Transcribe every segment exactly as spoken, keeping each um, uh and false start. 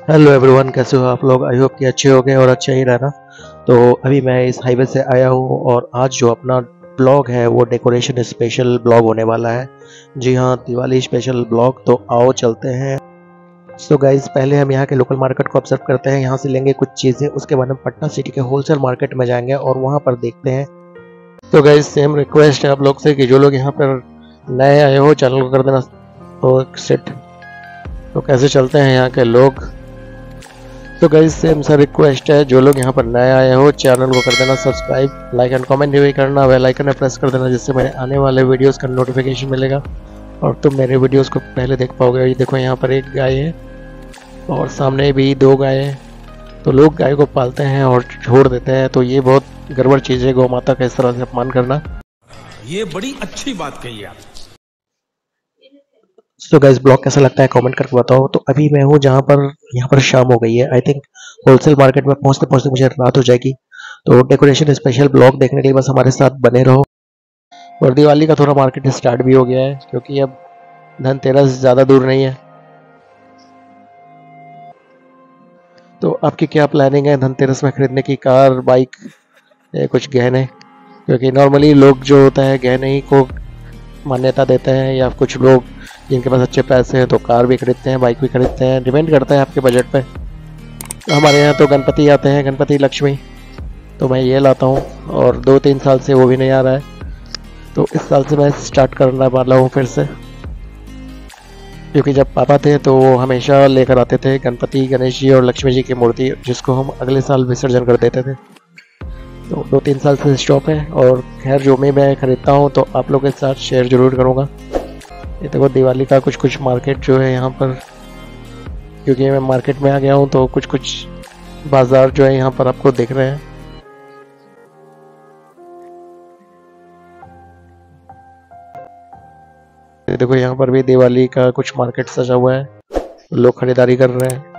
Hello everyone, कैसे हो आप लोग। आई होप कि अच्छे हो गए और अच्छे ही रहना। तो अभी मैं इस हाईवे से आया हूँ और आज जो अपना ब्लॉग है वो डेकोरेशन स्पेशल ब्लॉग होने वाला है। जी हाँ, दिवाली स्पेशल ब्लॉग। तो आओ चलते हैं। सो so गाइज, पहले हम यहाँ के लोकल मार्केट को ऑब्जर्व करते हैं। यहाँ से लेंगे कुछ चीज़ें, उसके बाद हम पटना सिटी के होलसेल मार्केट में जाएंगे और वहाँ पर देखते हैं। तो गाइज, सेम रिक्वेस्ट है आप लोग से कि जो लोग यहाँ पर नए आए हो चैनल को कर देना तो सेट। तो कैसे चलते हैं यहाँ के लोग। तो गाइस, सेम सा रिक्वेस्ट है, जो लोग यहाँ पर नए आए हो चैनल को कर देना सब्सक्राइब, लाइक एंड कमेंट भी करना, बेल आइकन में प्रेस कर देना, जिससे मेरे आने वाले वीडियोस का नोटिफिकेशन मिलेगा और तुम मेरे वीडियोस को पहले देख पाओगे। ये देखो, यहाँ पर एक गाय है और सामने भी दो गाय हैं। तो लोग गाय को पालते हैं और छोड़ देते हैं, तो ये बहुत गड़बड़ चीज़ है। गौ माता का इस तरह से अपमान करना, ये बड़ी अच्छी बात कही आप। तो गाइस, ब्लॉग कैसा लगता है कमेंट करके बताओ। तो अभी मैं हूँ जहाँ पर यहाँ पर शाम हो गई है। आई थिंक होलसेल मार्केट में पहुँचते पहुँचते मुझे रात हो जाएगी। तो डेकोरेशन स्पेशल ब्लॉग देखने के लिए बस हमारे साथ बने रहो। और दिवाली का थोड़ा मार्केट स्टार्ट भी हो गया है, क्योंकि अब धनतेरस ज़्यादा दूर नहीं है। तो आपकी क्या प्लानिंग है धनतेरस में खरीदने की? कार, बाइक या कुछ गहने? क्योंकि नॉर्मली लोग जो होता है गहने ही को मान्यता देते हैं, या कुछ लोग जिनके पास अच्छे पैसे हैं तो कार भी खरीदते हैं, बाइक भी खरीदते हैं। डिपेंड करता है आपके बजट पे। तो हमारे यहाँ तो गणपति आते हैं, गणपति लक्ष्मी, तो मैं ये लाता हूँ और दो तीन साल से वो भी नहीं आ रहा है। तो इस साल से मैं स्टार्ट करने वाला हूँ फिर से, क्योंकि जब पापा थे तो वो हमेशा लेकर आते थे गणपति, गणेश जी और लक्ष्मी जी की मूर्ति, जिसको हम अगले साल विसर्जन कर देते थे। तो दो तीन साल से स्टॉप है। और खैर, जो भी मैं खरीदता हूँ तो आप लोगों के साथ शेयर जरूर करूँगा। ये देखो, दिवाली का कुछ कुछ मार्केट जो है यहाँ पर, क्योंकि मैं मार्केट में आ गया हूँ तो कुछ कुछ बाजार जो है यहाँ पर आपको दिख रहे हैं। ये देखो, यहाँ पर भी दिवाली का कुछ मार्केट सजा हुआ है, लोग खरीदारी कर रहे हैं।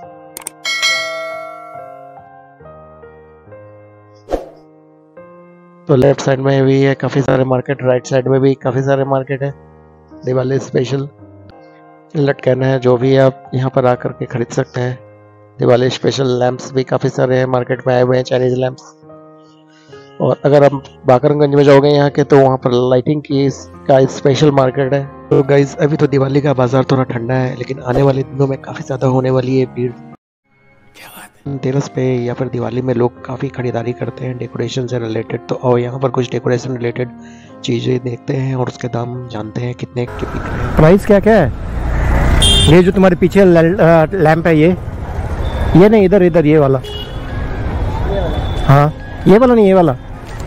तो लेफ्ट साइड में भी है काफ़ी सारे मार्केट, राइट साइड में भी काफ़ी सारे मार्केट है दिवाली स्पेशल। लटकन है, जो भी आप यहाँ पर आकर के खरीद सकते हैं। दिवाली स्पेशल लैंप्स भी काफ़ी सारे हैं मार्केट में आए हुए हैं, चाइनीज लैंप्स। और अगर आप बाकरगंज में जाओगे यहाँ के, तो वहाँ पर लाइटिंग की का स्पेशल मार्केट है। तो गाइज, अभी तो दिवाली का बाजार थोड़ा ठंडा है, लेकिन आने वाले दिनों में काफ़ी ज़्यादा होने वाली है भीड़। धनतेरस पे या फिर दिवाली में लोग काफ़ी खरीदारी करते हैं डेकोरेशन से रिलेटेड। तो और यहाँ पर कुछ डेकोरेशन रिलेटेड चीज़ें देखते हैं और उसके दाम जानते हैं कितने के बिक रहे हैं। प्राइस क्या क्या है? ये जो तुम्हारे पीछे लैंप है, ये ये नहीं, इधर इधर ये वाला। हाँ, ये वाला नहीं, ये वाला।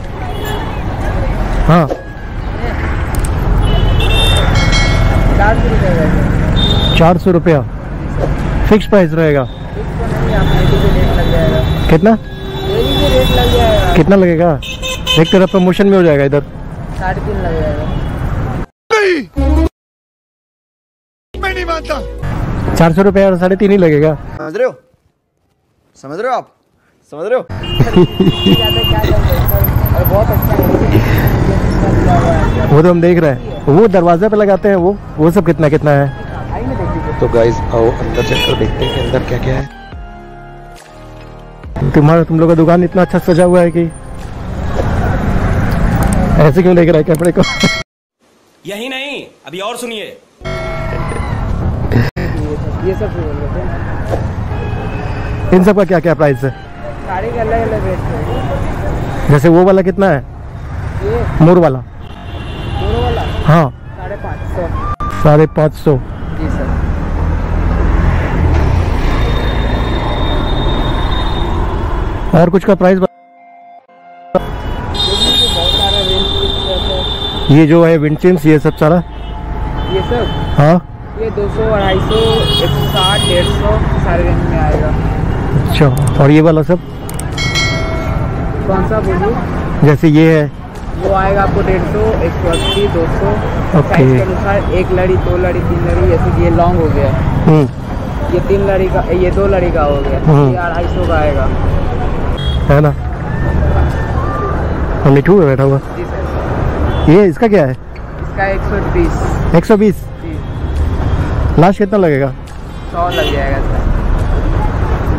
हाँ, चार सौ रुपया फिक्स प्राइस रहेगा। कितना रेट लग जाएगा? कितना लगेगा? एक तरफ प्रमोशन में हो जाएगा, इधर साढ़े तीन लग जाएगा। नहीं, मैं नहीं मानता। चार सौ रुपया और साढ़े तीन ही लगेगा। समझ रहे हो? समझ रहे हो आप? समझ रहे हो? बहुत अच्छा है, वो तो हम देख रहे हैं, वो दरवाजे पे लगाते हैं, वो वो सब कितना कितना है। तो गाइज, आओ अंदर चलकर देखते हैं कि अंदर क्या क्या है। तुम्हारा तुम लोग का दुकान इतना अच्छा सजा हुआ है कि ऐसे क्यों लेकर आए कपड़े को? यही नहीं, अभी और सुनिए। ये सब इन सब का क्या क्या प्राइस है? साड़ी के अलग अलग रेट है। जैसे वो वाला कितना है? ये मोर वाला? दोनों वाला हाँ, साढ़े पाँच सौ। साढ़े पाँच सौ जी सर। और कुछ का प्राइस? बहुत सारा रेंज। ये जो है विंडचिम्स, ये सब सारा, ये सब हाँ, ये दो सौ, अढ़ाई सौ, एक सौ साठ, डेढ़ सौ सारे रेंज में आएगा। अच्छा। और ये वाला सब कौन सा बोलिए? जैसे ये है, वो आएगा आपको डेढ़ सौ, एक सौ अस्सी, दो सौ। ओके। साइज के अनुसार एक लड़ी, दो लड़ी, तीन लड़ी। जैसे कि ये लॉन्ग हो गया, हम्म, ये तीन लड़ी का, ये दो लड़ी का हो गया, हम्म। ये अढ़ाई सौ का आएगा, है ना। और मिठू है बैठा हुआ। जी सर। ये इसका क्या है? इसका एक सौ बीस। एक सौ बीस। जी। लास्ट कितना लगेगा? सौ लग जाएगा सर।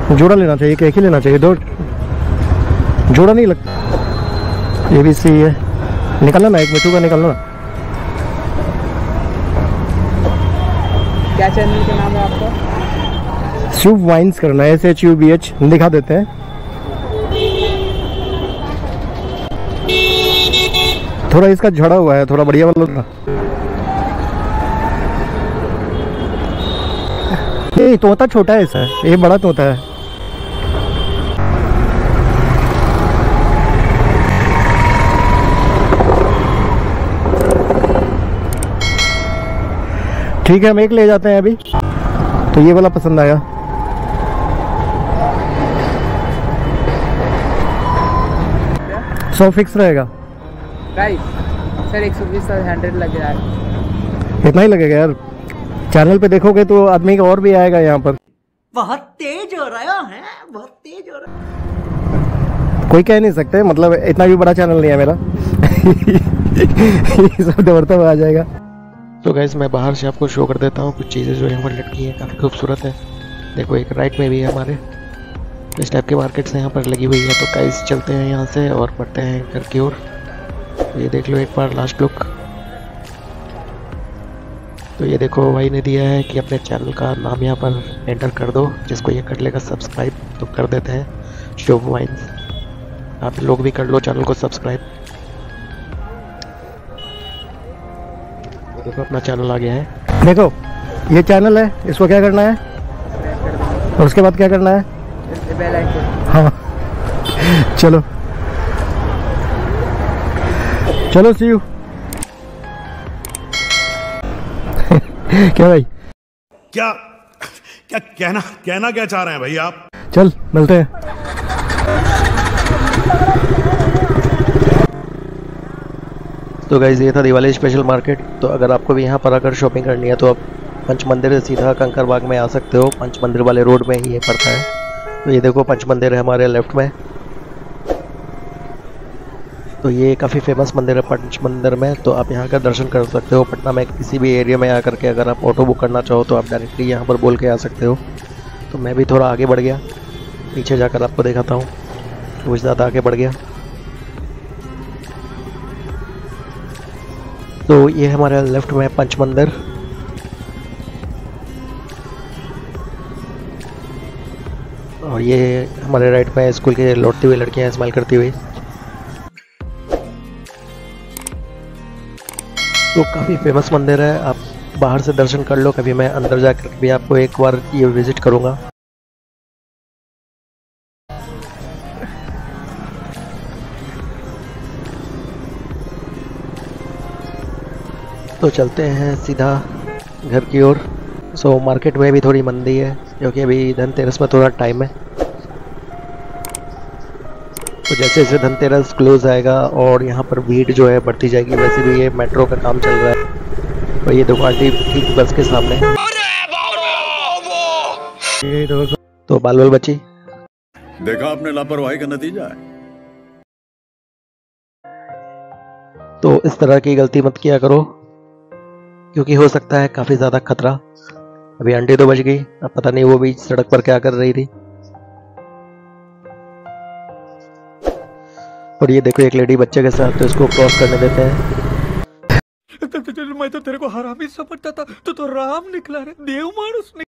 जोड़ा लेना चाहिए कि एक ही लेना चाहिए? दो जोड़ा नहीं लगता। ये भी सही है, निकालना ना, एक मिनट का निकालना ना। क्या चैनल का नाम है आपका? शुभ वाइन्स करना है, S H U B H दिखा देते हैं। थोड़ा इसका झड़ा हुआ है, थोड़ा बढ़िया वाला था। ये तोता छोटा है ऐसा, ये बड़ा तोता है। ठीक है, हम एक ले जाते हैं अभी। तो ये वाला पसंद आया। सौ फिक्स रहेगा प्राइस सर? एक सौ बीस हंड्रेड लग रहा है। इतना ही लगेगा यार। चैनल पे देखोगे तो आदमी का और भी आएगा यहाँ पर। बहुत तेज हो रहा है, बहुत तेज हो रहा है। कोई कह नहीं सकते, मतलब इतना भी बड़ा चैनल नहीं है मेरा। ये सब दौड़ता हुआ आ जाएगा। तो गाइस मैं बाहर से आपको शो कर देता हूँ कुछ चीज़ें जो यहाँ पर लटकी हैं, काफ़ी खूबसूरत है। देखो एक राइट में भी है हमारे, इस टाइप के मार्केट्स यहाँ पर लगी हुई है। तो गाइस चलते हैं यहाँ से और बढ़ते हैं घर की ओर। ये देख लो एक बार लास्ट लुक। तो ये देखो भाई ने दिया है कि अपने चैनल का नाम यहाँ पर एंटर कर दो, जिसको ये कर लेगा सब्सक्राइब। तो कर देते हैं शुभ वाइन्स। आप लोग भी कर लो चैनल को सब्सक्राइब। देखो अपना चैनल आ गया है। देखो ये चैनल है, इसको क्या करना है और उसके बाद क्या करना है? Bell icon. हाँ चलो चलो सी यू। क्या भाई, क्या क्या कहना कहना क्या चाह रहे हैं भाई आप? चल मिलते हैं। तो गाइस ये था दिवाली स्पेशल मार्केट। तो अगर आपको भी यहाँ पर आकर शॉपिंग करनी है तो आप पंच मंदिर से सीधा कंकरबाग में आ सकते हो। पंच मंदिर वाले रोड में ही ये पड़ता है। तो ये देखो पंच मंदिर है हमारे लेफ्ट में। तो ये काफ़ी फेमस मंदिर है पंच मंदिर में। तो आप यहाँ का दर्शन कर सकते हो। पटना में किसी भी एरिया में आकर के अगर आप ऑटो बुक करना चाहो तो आप डायरेक्टली यहाँ पर बोल के आ सकते हो। तो मैं भी थोड़ा आगे बढ़ गया, पीछे जाकर आपको दिखाता हूँ। कुछ ज़्यादा आगे बढ़ गया। तो ये हमारे लेफ्ट में पंच मंदिर। और ये हमारे राइट में स्कूल के लौटती हुई लड़कियां स्माइल करती हुई। तो काफ़ी फेमस मंदिर है, आप बाहर से दर्शन कर लो। कभी मैं अंदर जाकर भी आपको एक बार ये विजिट करूंगा। तो चलते हैं सीधा घर की ओर। सो मार्केट में भी थोड़ी मंदी है क्योंकि अभी धनतेरस में थोड़ा टाइम है। तो जैसे जैसे धनतेरस क्लोज आएगा और यहाँ पर भीड़ जो है बढ़ती जाएगी। वैसे भी ये मेट्रो का काम चल रहा है। तो ये दुकान ठीक बस के सामने। तो बाल बाल बची देखा आपने लापरवाही का नतीजा है। तो इस तरह की गलती मत किया करो क्योंकि हो सकता है काफी ज्यादा खतरा। अभी आंटी तो बच गई, अब पता नहीं वो भी सड़क पर क्या कर रही थी। और ये देखो एक लेडी बच्चे के साथ, तो इसको क्रॉस करने देते हैं। मैं तो तेरे को हरामी समझता था, तो तो राम निकला रे, देव मानुस निकला।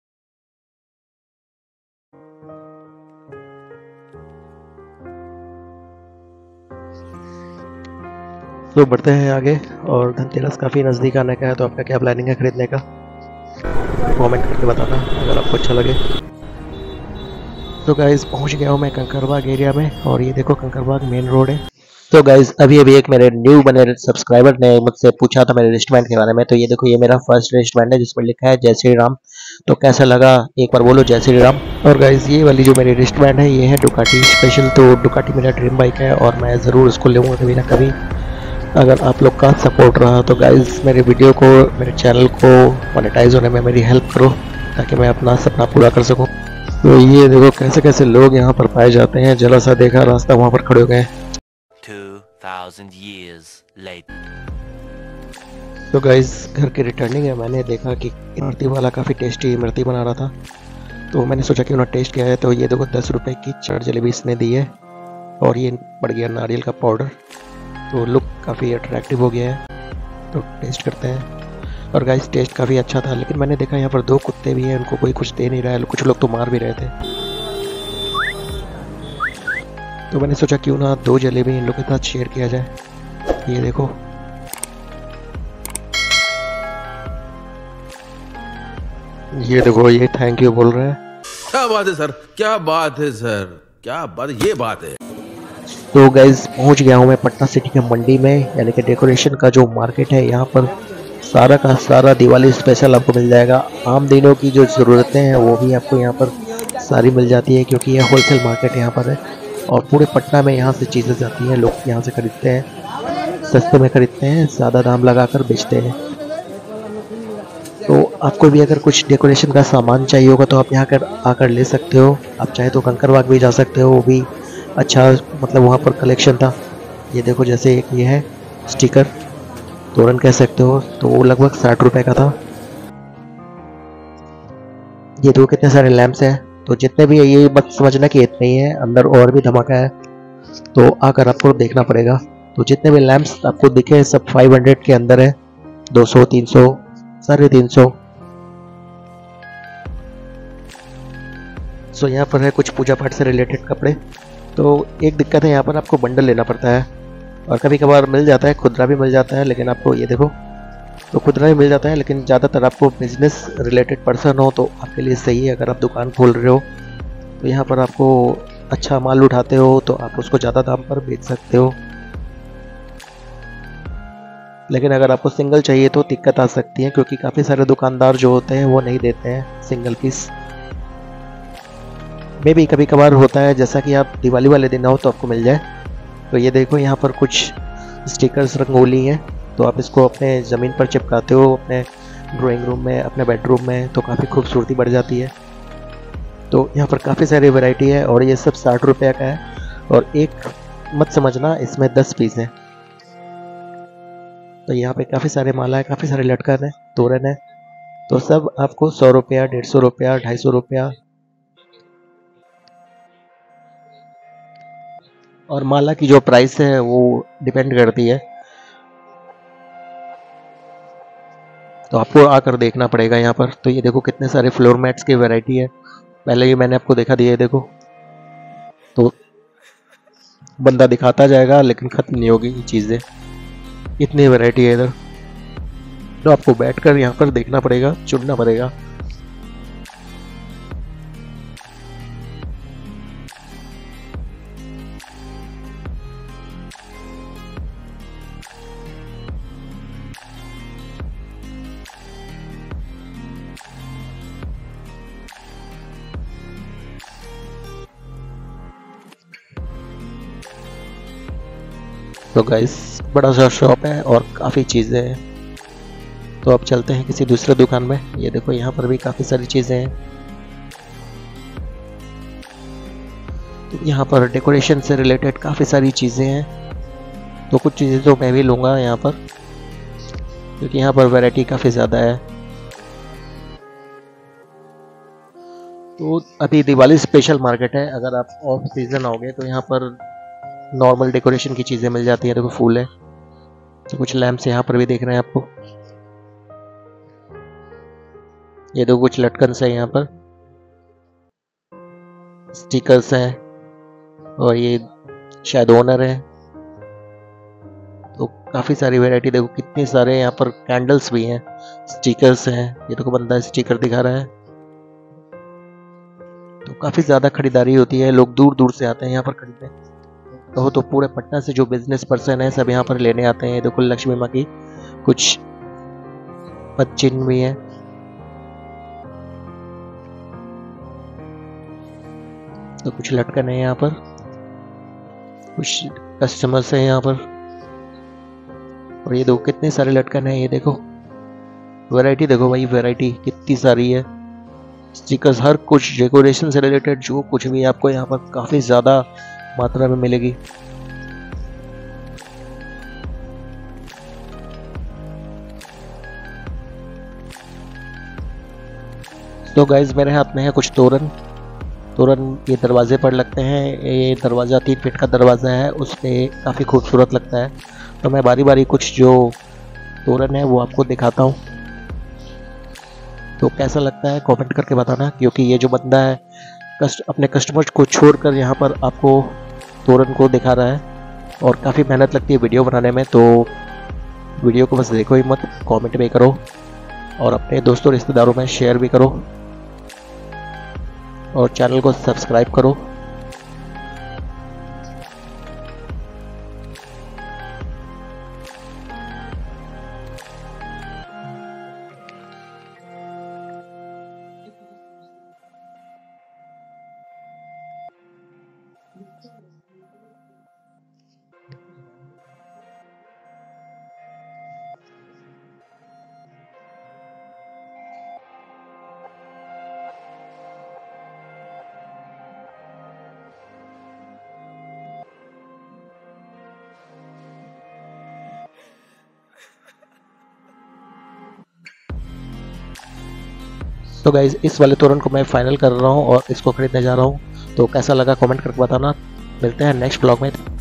तो बढ़ते हैं आगे। और धनतेरस काफ़ी नज़दीक आने का है, तो आपका क्या प्लानिंग है खरीदने का कमेंट करके बताना अगर आपको अच्छा लगे। तो गाइज पहुंच गया हूँ मैं कंकरबाग एरिया में। और ये देखो कंकरबाग मेन रोड है। तो गाइज अभी अभी एक मेरे न्यू बने सब्सक्राइबर ने मुझसे पूछा था मेरे रेस्टोरेंट के बारे में। तो ये देखो ये मेरा फर्स्ट रेस्टोरेंट है जिस पर लिखा है जय श्री राम। तो कैसा लगा एक बार बोलो जय श्री राम। और गाइज ये वाली जो मेरी रेस्टोरेंट है ये है डुकाटी स्पेशल। तो डुकाटी मेरा ड्रीम बाइक है और मैं ज़रूर उसको लूँगा कभी ना कभी। अगर आप लोग का सपोर्ट रहा तो गाइज मेरे वीडियो को, मेरे चैनल को मोनेटाइज होने में मेरी हेल्प करो ताकि मैं अपना सपना पूरा कर सकूं। तो ये देखो कैसे कैसे लोग यहाँ पर पाए जाते हैं। जला सा देखा रास्ता वहाँ पर खड़े हो गए। तो गाइज घर की रिटर्निंग है, मैंने देखा कि इमरती वाला काफ़ी टेस्टी इमरती बना रहा था। तो मैंने सोचा कि उन्होंने टेस्ट किया है। तो ये देखो दस रुपए की चार जलेबी इसने दी है और ये पड़ गया नारियल का पाउडर। तो लुक काफ़ी अट्रैक्टिव हो गया है। तो टेस्ट करते हैं। और गाइस टेस्ट काफ़ी अच्छा था, लेकिन मैंने देखा यहाँ पर दो कुत्ते भी हैं, उनको कोई कुछ दे नहीं रहा है, कुछ लोग तो मार भी रहे थे। तो मैंने सोचा क्यों ना दो जलेबी इन लोगों के साथ शेयर किया जाए। ये देखो, ये देखो, ये थैंक यू बोल रहा है। क्या बात है सर, क्या बात है सर, क्या बात, ये बात है। तो गाइज पहुंच गया हूं मैं पटना सिटी के मंडी में, यानी कि डेकोरेशन का जो मार्केट है। यहाँ पर सारा का सारा दिवाली स्पेशल आपको मिल जाएगा। आम दिनों की जो ज़रूरतें हैं वो भी आपको यहाँ पर सारी मिल जाती है, क्योंकि यह होलसेल मार्केट यहाँ पर है और पूरे पटना में यहाँ से चीज़ें जाती हैं। लोग यहाँ से खरीदते हैं, सस्ते में खरीदते हैं, ज़्यादा दाम लगाकर बेचते हैं। तो आपको भी अगर कुछ डेकोरेशन का सामान चाहिए होगा तो आप यहाँ कर आकर ले सकते हो। आप चाहे तो कंकरबाग भी जा सकते हो, वो भी अच्छा, मतलब वहाँ पर कलेक्शन था। ये देखो, जैसे एक ये है स्टिकर, तोरण कह सकते हो, तो वो लगभग साठ रुपए का था। ये देखो कितने सारे लैंप्स हैं। तो जितने भी है ये मत समझना कि इतने ही है, अंदर और भी धमाका है, तो आकर आपको देखना पड़ेगा। तो जितने भी लैंप्स आपको दिखे सब पाँच सौ के अंदर है, दो सौ, तीन सौ, साढ़े तीन सौ। सो यहाँ पर है कुछ पूजा पाठ से रिलेटेड कपड़े। तो एक दिक्कत है, यहाँ पर आपको बंडल लेना पड़ता है और कभी कभार मिल जाता है, खुदरा भी मिल जाता है। लेकिन आपको ये देखो, तो खुदरा भी मिल जाता है, लेकिन ज़्यादातर आपको बिजनेस रिलेटेड पर्सन हो तो आपके लिए सही है। अगर आप दुकान खोल रहे हो तो यहाँ पर आपको अच्छा माल उठाते हो तो आप उसको ज़्यादा दाम पर बेच सकते हो। लेकिन अगर आपको सिंगल चाहिए तो दिक्कत आ सकती है, क्योंकि काफ़ी सारे दुकानदार जो होते हैं वो नहीं देते हैं सिंगल पीस। में भी कभी कभार होता है, जैसा कि आप दिवाली वाले दिन आओ तो आपको मिल जाए। तो ये देखो, यहाँ पर कुछ स्टिकर्स, रंगोली हैं, तो आप इसको अपने ज़मीन पर चिपकाते हो, अपने ड्राइंग रूम में, अपने बेडरूम में, तो काफ़ी खूबसूरती बढ़ जाती है। तो यहाँ पर काफ़ी सारी वैरायटी है और ये सब साठ रुपये का है। और एक मत समझना, इसमें दस पीस हैं। तो यहाँ पे काफ़ी सारे माला है, काफ़ी सारे लटकन है, तोरण है। तो सब आपको सौ रुपया, डेढ़ सौ रुपया, ढाई सौ रुपया, और माला की जो प्राइस है वो डिपेंड करती है। तो आपको आकर देखना पड़ेगा यहाँ पर। तो ये देखो कितने सारे फ्लोर मैट्स की वैरायटी है, पहले ही मैंने आपको दिखा दिया है। देखो, तो बंदा दिखाता जाएगा लेकिन ख़त्म नहीं होगी ये चीज़ें, इतनी वैरायटी है इधर। तो आपको बैठकर यहाँ पर देखना पड़ेगा, चुनना पड़ेगा। तो गाइस बड़ा सा शॉप है और काफ़ी चीज़ें हैं। तो अब चलते हैं किसी दूसरे दुकान में। ये देखो, यहाँ पर भी काफ़ी सारी चीज़ें हैं। तो यहाँ पर डेकोरेशन से रिलेटेड काफ़ी सारी चीज़ें हैं। तो कुछ चीज़ें तो मैं भी लूँगा यहाँ पर, क्योंकि यहाँ पर वैरायटी काफ़ी ज़्यादा है। तो अभी दिवाली स्पेशल मार्केट है। अगर आप ऑफ सीज़न आओगे तो यहाँ पर नॉर्मल डेकोरेशन की चीज़ें मिल जाती हैं। देखो फूल है, तो कुछ लैंप्स यहाँ पर भी देख रहे हैं आपको। ये देखो कुछ लटकन्स है, यहाँ पर स्टिकर्स हैं, और ये शायद ओनर है। तो काफ़ी सारी वैरायटी, देखो कितने सारे यहाँ पर कैंडल्स भी हैं, स्टिकर्स हैं। ये देखो बंदा स्टिकर दिखा रहा है। तो काफ़ी ज़्यादा खरीदारी होती है, लोग दूर दूर से आते हैं यहाँ पर खरीदने। कहो तो पूरे पटना से जो बिजनेस पर्सन है सब यहाँ पर लेने आते हैं। देखो लक्ष्मी माँ की कुछ पदचिन्ह भी है। तो कुछ लटकन है यहाँ पर, कुछ कस्टमर्स हैं यहाँ पर। और ये देखो कितने सारे लटकन है। ये देखो वैरायटी, देखो भाई वैरायटी कितनी सारी है। स्टिकर्स, हर कुछ डेकोरेशन से रिलेटेड जो कुछ भी आपको यहाँ पर काफ़ी ज़्यादा मात्रा में मिलेगी। तो गाइज मेरे हाथ में है कुछ तोरन। तोरन ये दरवाजे पर लगते हैं। ये दरवाज़ा तीन फीट का दरवाज़ा है, उस पर काफ़ी खूबसूरत लगता है। तो मैं बारी बारी कुछ जो तोरन है वो आपको दिखाता हूँ, तो कैसा लगता है कमेंट करके बताना। क्योंकि ये जो बंदा है कस्ट अपने कस्टमर्स को छोड़कर यहाँ पर आपको तोरन को दिखा रहा है, और काफ़ी मेहनत लगती है वीडियो बनाने में। तो वीडियो को बस देखो ही मत, कमेंट भी करो और अपने दोस्तों रिश्तेदारों में शेयर भी करो और चैनल को सब्सक्राइब करो। तो गाइज इस वाले तोरन को मैं फाइनल कर रहा हूँ और इसको खरीदने जा रहा हूँ। तो कैसा लगा कमेंट करके बताना। मिलते हैं नेक्स्ट ब्लॉग में।